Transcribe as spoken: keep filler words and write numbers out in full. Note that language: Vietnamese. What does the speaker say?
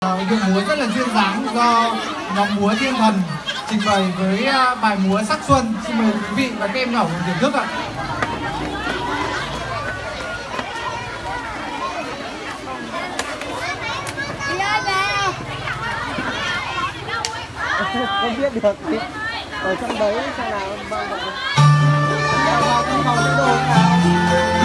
Điệu múa rất là duyên dáng do nhóm múa Thiên Thần trình bày với bài múa Sắc Xuân. Xin mời quý vị và các em nhỏ cùng thưởng thức ạ. Không biết được ở trong đấy sao nào bao giờ không không đồ nào